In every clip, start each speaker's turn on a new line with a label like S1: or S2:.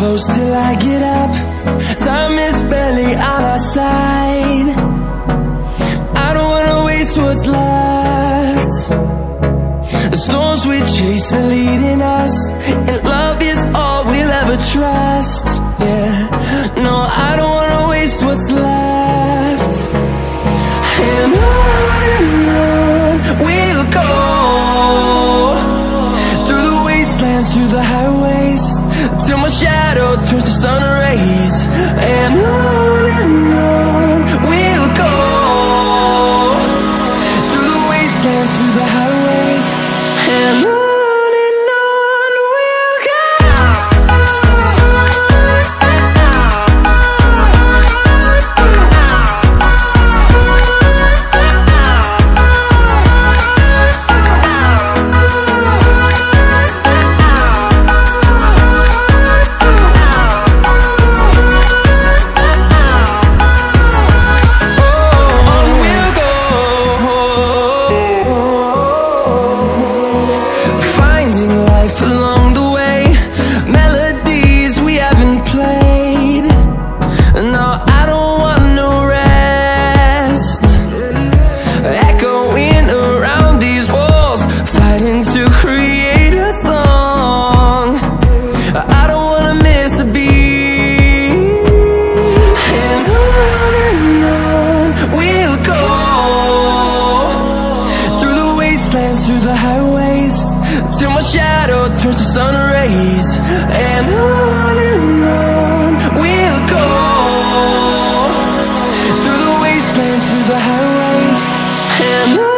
S1: close till I get up. Time is barely on our side. I don't wanna waste what's left. The storms we chase are leading us, and love is all we'll ever trust. Yeah, no, I don't wanna waste what's left. And on we'll go, through the wastelands, through the highways, till my shadow turns to sun rays. And on we'll go, through the wastelands, through the highways, and on we'll go. Through the highways, till my shadow turns to sun rays. And on we'll go, through the wastelands, through the highways, and on we'll go.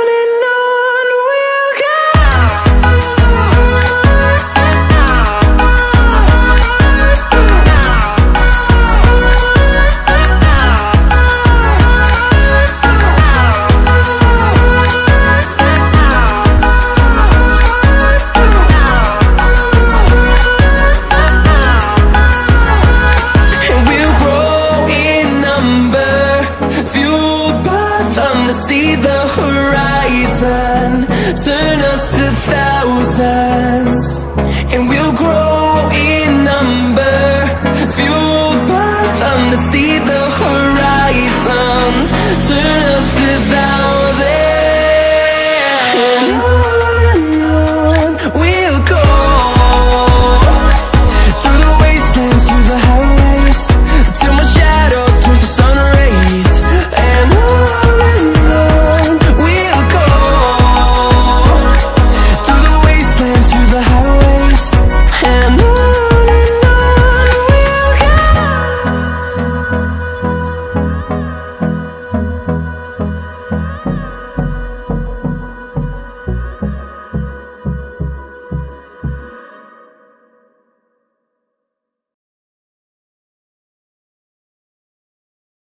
S1: See the horizon, turn us to thousands, and we'll grow in number, fueled by them to see the horizon.